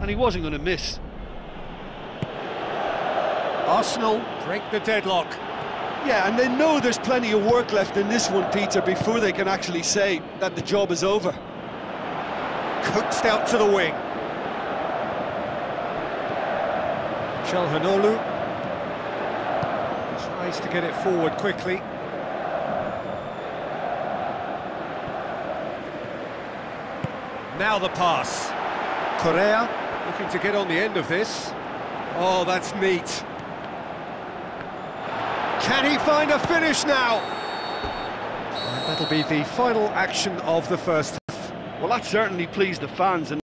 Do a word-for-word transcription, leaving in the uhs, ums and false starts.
and he wasn't going to miss. Arsenal break the deadlock. Yeah, and they know there's plenty of work left in this one, Peter, before they can actually say that the job is over. Coaxed out to the wing. Çalhanoğlu tries to get it forward quickly. Now the pass. Correa looking to get on the end of this. Oh, that's neat. Can he find a finish now? And that'll be the final action of the first half. Well, that certainly pleased the fans, and